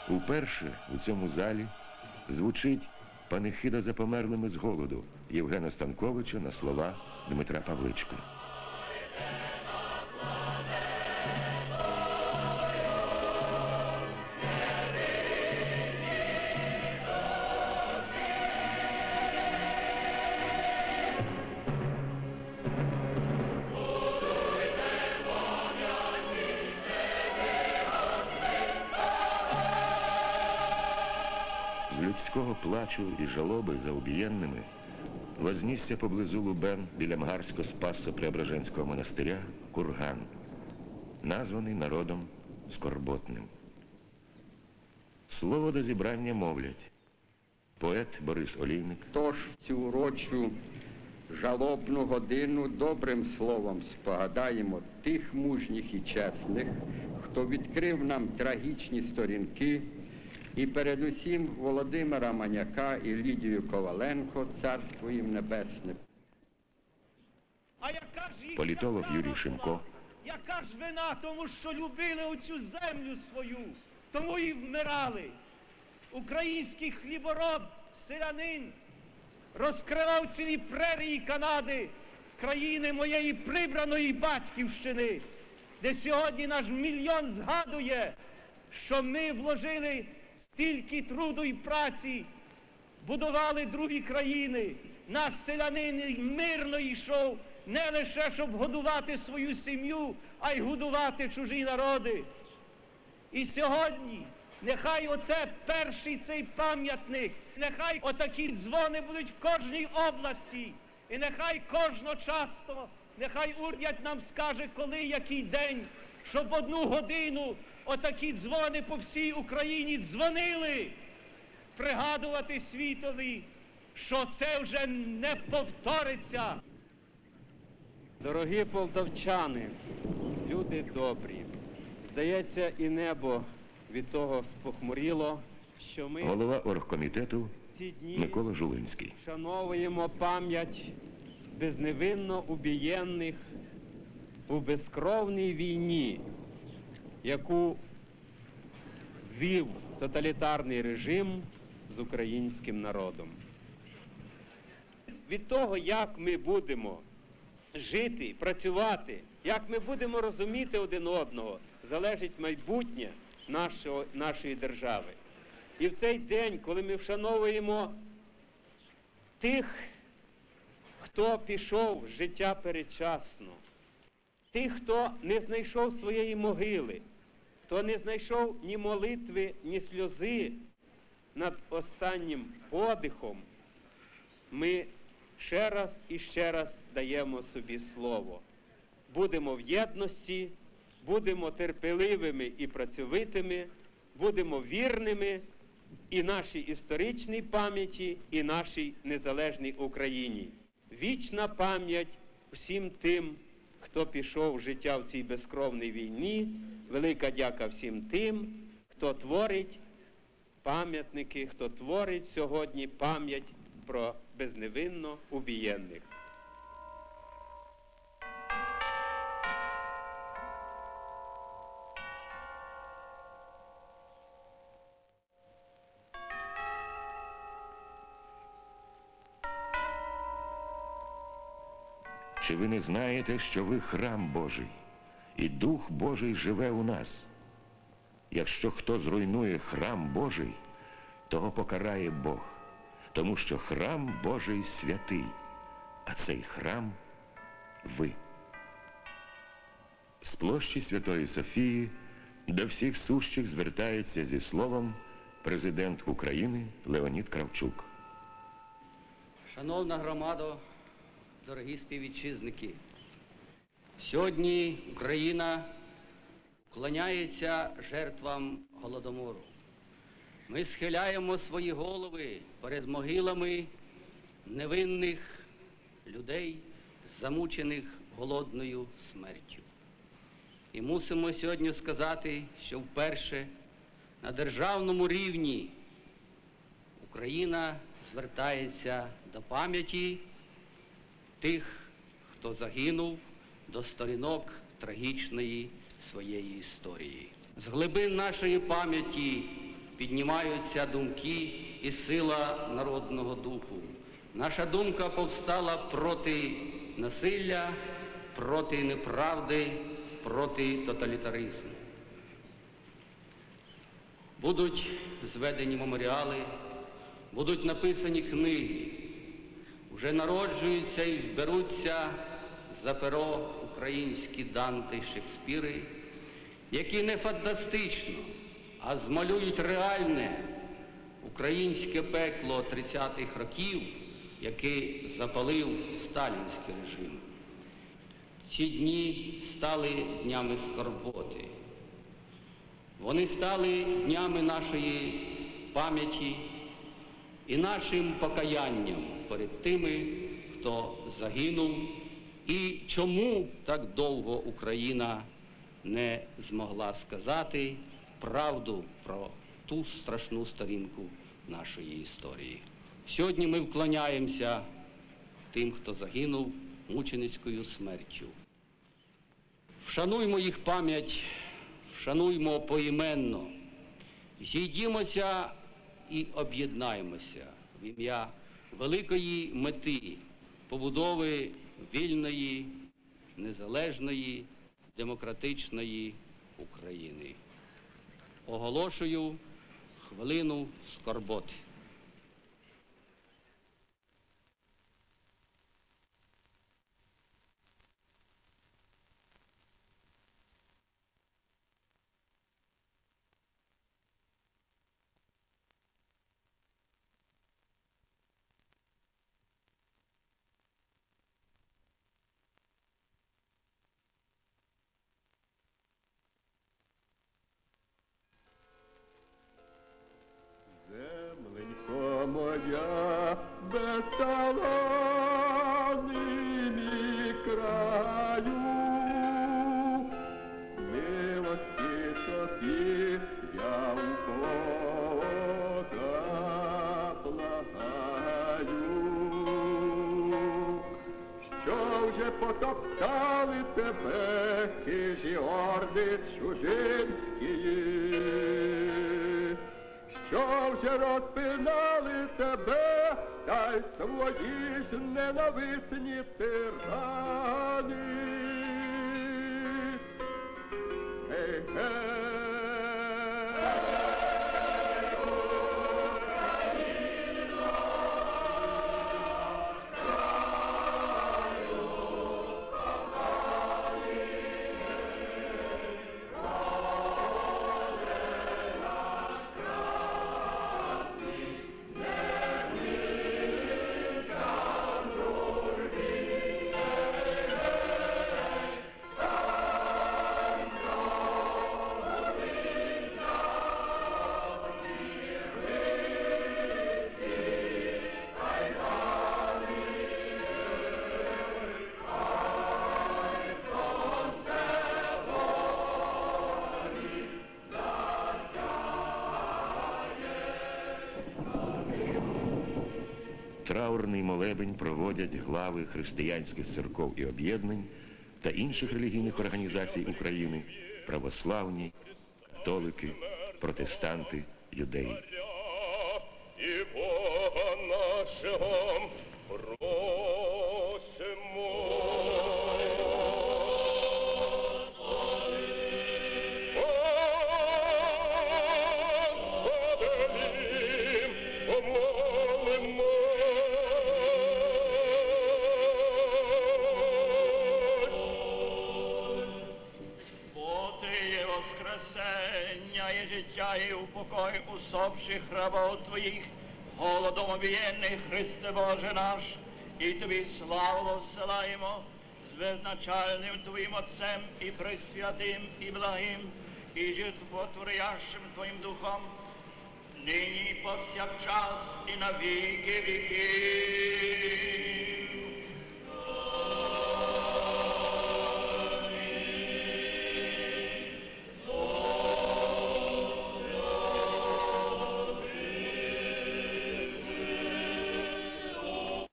Уперше у цьому залі звучить панихида за померлими з голоду Євгена Станковича на слова Дмитра Павличка. З людського плачу і жалоби за убієнними вознісся поблизу Лубен біля Мгарсько-Спассо-Преображенського монастиря курган, названий народом скорботним. Слово до зібрання мовлять поет Борис Олійник. Тож цю урочу жалобну годину добрим словом спогадаємо тих мужніх і чесних, хто відкрив нам трагічні сторінки, і передусім Володимира Маняка і Лідію Коваленко, царство їм небесне. Політолог Юрій Шимко. Яка ж вина, тому що любили оцю землю свою, тому і вмирали. Український хлібороб, селянин, розкривав цілі прерії Канади, країни моєї прибраної батьківщини, де сьогодні наш мільйон згадує, що ми вложили стільки труду і праці, будували другі країни. Наш селянин мирно йшов не лише, щоб годувати свою сім'ю, а й годувати чужі народи. І сьогодні нехай оце перший цей пам'ятник, нехай отакі дзвони будуть в кожній області, і нехай кожночасно, нехай уряд нам скаже, коли, який день, щоб в 1 годину отакі дзвони по всій Україні дзвонили, пригадувати світові, що це вже не повториться. Дорогі полтавчани, люди добрі, здається, і небо від того спохмуріло, що ми Голова оргкомітету ці дні Микола Жулинський. вшановуємо пам'ять безневинно убієнних у безкровній війні, яку вів тоталітарний режим з українським народом. Від того, як ми будемо жити, працювати, як ми будемо розуміти один одного, залежить майбутнє нашої держави. І в цей день, коли ми вшановуємо тих, хто пішов з життя передчасно, тих, хто не знайшов своєї могили, хто не знайшов ні молитви, ні сльози над останнім подихом, ми ще раз і ще раз даємо собі слово. Будемо в єдності, будемо терпеливими і працьовитими, будемо вірними і нашій історичній пам'яті, і нашій незалежній Україні. Вічна пам'ять всім тим, хто пішов в життя в цій безкровній війні, велика дяка всім тим, хто творить пам'ятники, хто творить сьогодні пам'ять про безневинно убієнних. Чи ви не знаєте, що ви храм Божий, і Дух Божий живе у нас? Якщо хто зруйнує храм Божий, того покарає Бог, тому що храм Божий святий, а цей храм – ви. З площі Святої Софії до всіх сущих звертається зі словом президент України Леонід Кравчук. Шановна громадо, дорогі співвітчизники, сьогодні Україна вклоняється жертвам Голодомору. Ми схиляємо свої голови перед могилами невинних людей, замучених голодною смертю. І мусимо сьогодні сказати, що вперше на державному рівні Україна звертається до пам'яті тих, хто загинув, до сторінок трагічної своєї історії. З глибин нашої пам'яті піднімаються думки і сила народного духу. Наша думка повстала проти насилля, проти неправди, проти тоталітаризму. Будуть зведені меморіали, будуть написані книги, вже народжуються і зберуться за перо українські Данте й Шекспіри, які не фантастично, а змалюють реальне українське пекло 30-х років, яке запалив сталінський режим. Ці дні стали днями скорботи. Вони стали днями нашої пам'яті і нашим покаянням перед тими, хто загинув, і чому так довго Україна не змогла сказати правду про ту страшну сторінку нашої історії. Сьогодні ми вклоняємося тим, хто загинув мученицькою смертю. Вшануймо їх пам'ять, вшануймо поіменно, зійдімося і об'єднаємося в ім'я великої мети побудови вільної, незалежної, демократичної України. Оголошую хвилину скорботи. Земленько моя, безталанний мій краю, милості тобі я у Бога благаю, що вже потоптали тебе хижі орди чужинські, що вже розпинали тебе, та й свої ж ненависні тирани. Гей-гей! Траурний молебень проводять глави християнських церков і об'єднань та інших релігійних організацій України, православні, католики, протестанти, юдеї. І Бога нашого просимо. Воскресення і життя і упокой усопших рабов Твоїх, голодом об'єднаних, Христе Боже наш, і Тобі славу всилаємо з безначальним Твоїм Отцем і пресвятим, і благим, і життєтворящим Твоїм Духом, нині і повсякчас, і на віки віків.